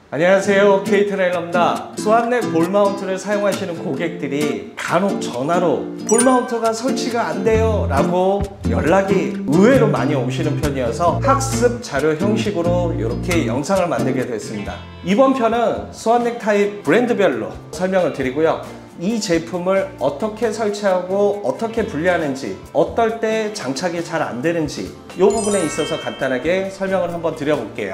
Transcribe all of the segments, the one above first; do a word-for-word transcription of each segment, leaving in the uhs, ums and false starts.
안녕하세요, K트레일러입니다. 스완넥 볼 마운트를 사용하시는 고객들이 간혹 전화로 볼 마운트가 설치가 안 돼요 라고 연락이 의외로 많이 오시는 편이어서 학습 자료 형식으로 이렇게 영상을 만들게 됐습니다. 이번 편은 스완넥 타입 브랜드별로 설명을 드리고요. 이 제품을 어떻게 설치하고 어떻게 분리하는지, 어떨 때 장착이 잘 안 되는지 이 부분에 있어서 간단하게 설명을 한번 드려볼게요.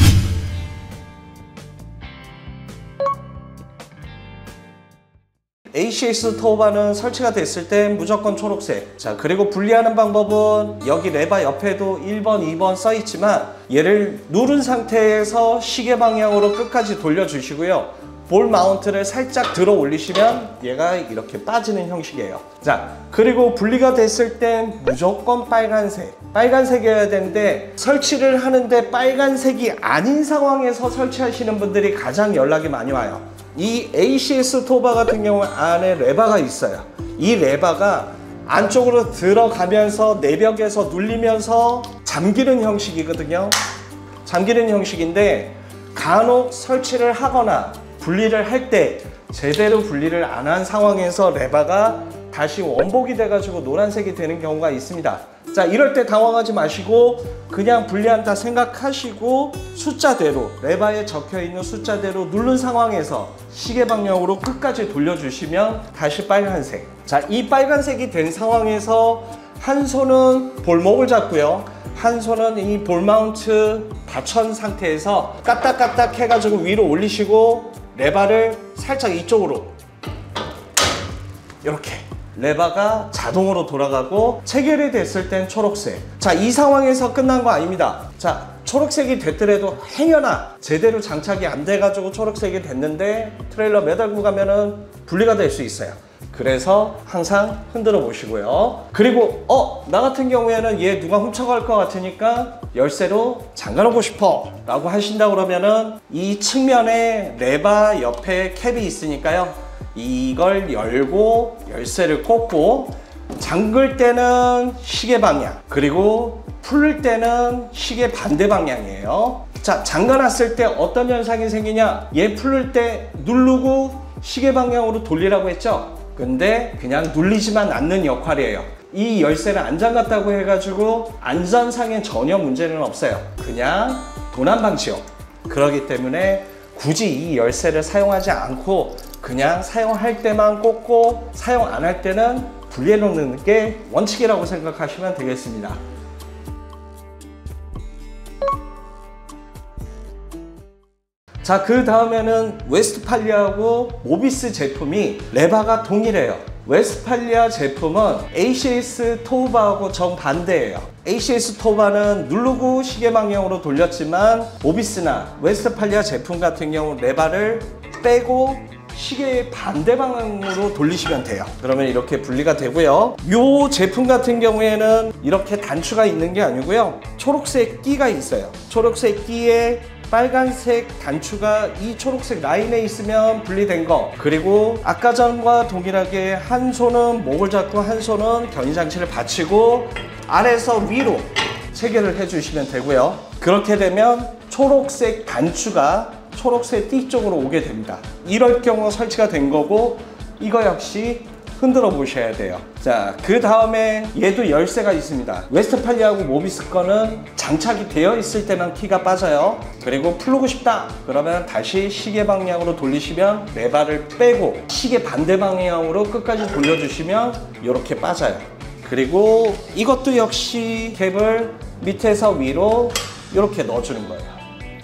에이씨에스 토바는 설치가 됐을 때 무조건 초록색. 자, 그리고 분리하는 방법은 여기 레바 옆에도 일 번, 이 번 써 있지만 얘를 누른 상태에서 시계 방향으로 끝까지 돌려주시고요. 볼 마운트를 살짝 들어 올리시면 얘가 이렇게 빠지는 형식이에요. 자, 그리고 분리가 됐을 땐 무조건 빨간색. 빨간색이어야 되는데 설치를 하는데 빨간색이 아닌 상황에서 설치하시는 분들이 가장 연락이 많이 와요. 이 에이씨에스 토바 같은 경우 안에 레바가 있어요. 이 레바가 안쪽으로 들어가면서 내벽에서 눌리면서 잠기는 형식이거든요. 잠기는 형식인데 간혹 설치를 하거나 분리를 할 때 제대로 분리를 안 한 상황에서 레바가 다시 원복이 돼가지고 노란색이 되는 경우가 있습니다. 자, 이럴 때 당황하지 마시고 그냥 분리한다 생각하시고 숫자대로, 레바에 적혀있는 숫자대로 누른 상황에서 시계 방향으로 끝까지 돌려주시면 다시 빨간색. 자, 이 빨간색이 된 상황에서 한 손은 볼목을 잡고요, 한 손은 이 볼 마운트 받쳐 상태에서 까딱까딱 해가지고 위로 올리시고 레바를 살짝 이쪽으로 이렇게 레바가 자동으로 돌아가고 체결이 됐을 땐 초록색. 자, 이 상황에서 끝난 거 아닙니다. 자, 초록색이 됐더라도 행여나 제대로 장착이 안 돼가지고 초록색이 됐는데 트레일러 매달고 가면은 분리가 될 수 있어요. 그래서 항상 흔들어 보시고요. 그리고 어? 나 같은 경우에는 얘 누가 훔쳐갈 것 같으니까 열쇠로 잠가 놓고 싶어 라고 하신다 그러면은 이 측면에 레바 옆에 캡이 있으니까요, 이걸 열고 열쇠를 꽂고 잠글 때는 시계 방향, 그리고 풀 때는 시계 반대 방향이에요. 자, 잠가 놨을 때 어떤 현상이 생기냐, 얘 풀을 때 누르고 시계 방향으로 돌리라고 했죠. 근데 그냥 눌리지만 않는 역할이에요. 이 열쇠를 안 잠갔다고 해가지고 안전상에 전혀 문제는 없어요. 그냥 도난 방지용. 그렇기 때문에 굳이 이 열쇠를 사용하지 않고 그냥 사용할 때만 꽂고 사용 안 할 때는 분리해 놓는 게 원칙이라고 생각하시면 되겠습니다. 자, 그 다음에는 웨스트팔리아하고 모비스 제품이 레바가 동일해요. 웨스트팔리아 제품은 에이씨에스 토바하고 정반대예요. 에이씨에스 토바는 누르고 시계 방향으로 돌렸지만 모비스나 웨스트팔리아 제품 같은 경우 레바를 빼고 시계의 반대 방향으로 돌리시면 돼요. 그러면 이렇게 분리가 되고요. 이 제품 같은 경우에는 이렇게 단추가 있는 게 아니고요, 초록색 끼가 있어요. 초록색 끼에 빨간색 단추가 이 초록색 라인에 있으면 분리된 거, 그리고 아까 전과 동일하게 한 손은 목을 잡고 한 손은 견인장치를 받치고 아래에서 위로 체결을 해주시면 되고요. 그렇게 되면 초록색 단추가 초록색 띠 쪽으로 오게 됩니다. 이럴 경우 설치가 된 거고, 이거 역시 흔들어 보셔야 돼요. 자, 그 다음에 얘도 열쇠가 있습니다. 웨스트팔리아하고 모비스 거는 장착이 되어 있을 때만 키가 빠져요. 그리고 풀고 싶다 그러면 다시 시계 방향으로 돌리시면 레바를 빼고 시계 반대 방향으로 끝까지 돌려주시면 이렇게 빠져요. 그리고 이것도 역시 캡을 밑에서 위로 이렇게 넣어주는 거예요.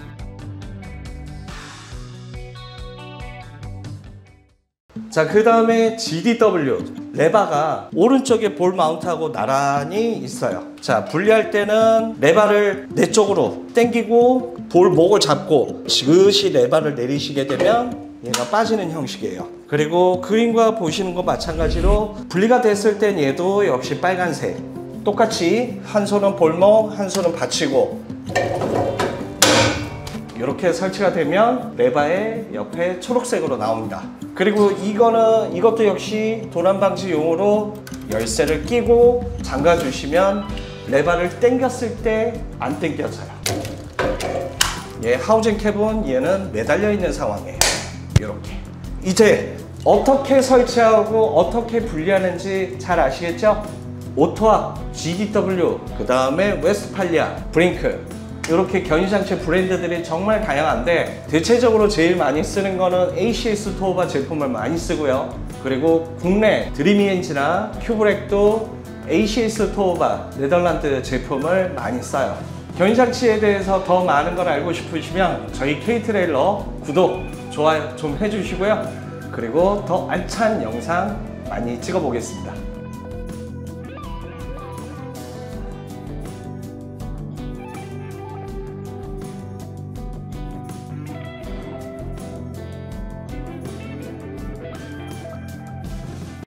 자, 그 다음에 지디더블유 레바가 오른쪽에 볼 마운트하고 나란히 있어요. 자, 분리할 때는 레바를 내 쪽으로 당기고 볼 목을 잡고 지그시 레바를 내리시게 되면 얘가 빠지는 형식이에요. 그리고 그림과 보시는 거 마찬가지로 분리가 됐을 땐 얘도 역시 빨간색. 똑같이 한 손은 볼목, 한 손은 받치고 이렇게 설치가 되면 레바의 옆에 초록색으로 나옵니다. 그리고 이거는 이것도 역시 도난 방지용으로 열쇠를 끼고 잠가 주시면 레바를 당겼을 때 안 당겨져요. 얘 하우징 캡은 얘는 매달려 있는 상황이에요. 이렇게. 이제 어떻게 설치하고 어떻게 분리하는지 잘 아시겠죠? 오토압, 지디더블유, 그 다음에 웨스트팔리아, 브링크, 이렇게 견인장치 브랜드들이 정말 다양한데 대체적으로 제일 많이 쓰는 거는 에이씨에스 토우바 제품을 많이 쓰고요. 그리고 국내 드림이엔지나 큐브렉도 에이씨에스 토우바 네덜란드 제품을 많이 써요. 견인장치에 대해서 더 많은 걸 알고 싶으시면 저희 K트레일러 구독, 좋아요 좀 해주시고요. 그리고 더 알찬 영상 많이 찍어 보겠습니다.